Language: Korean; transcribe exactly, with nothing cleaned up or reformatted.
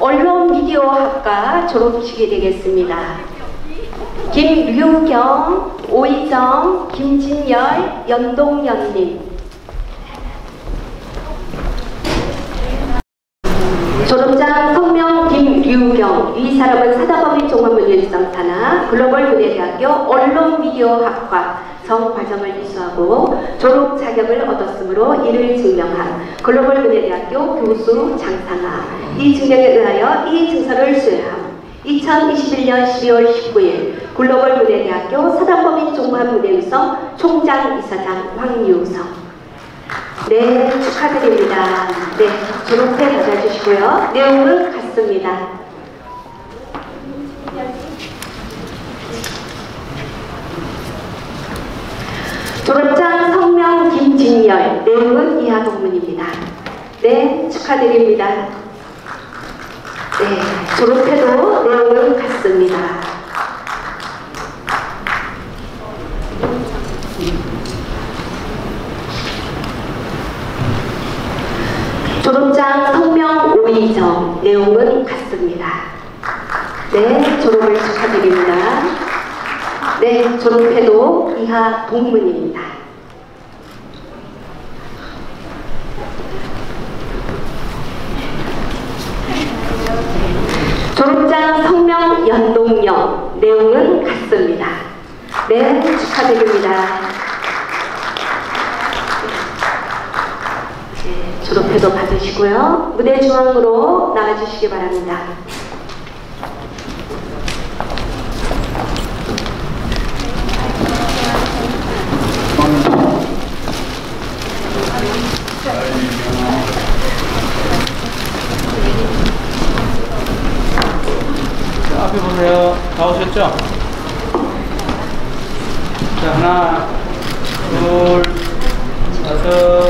언론미디어학과 졸업식이 되겠습니다. 김류경, 오희정, 김진열, 연동연님. 졸업장 성명 김류경. 이 사람은 사단법인 종합문예일상사나 글로벌문예대학교 언론미디어학과 정과정을 이수하고 졸업 자격을 얻었으므로 이를 증명한 글로벌문예대학교 교수 장상하. 이 증명에 의하여 이 증서를 수여함. 이천이십일년 십이월 십구일 글로벌문예대학교 사단법인 종합문예유성 총장이사장 황유성. 네, 축하드립니다. 네, 졸업회 받아주시고요. 내용은 같습니다. 졸업장 성명 김진열. 내용은 이하 동문입니다. 네, 축하드립니다. 네, 졸업회도 내용은 같습니다. 졸업장 성명 오희정. 내용은 같습니다. 네, 졸업을 축하드립니다. 네, 졸업회도 이하 동문입니다. 졸업장 성명 연동영. 내용은 같습니다. 네, 축하드립니다. 네, 졸업회도 받으시고요. 무대 중앙으로 나와주시기 바랍니다. 자, 앞에 보세요. 다 오셨죠? 자, 하나, 둘, 다섯,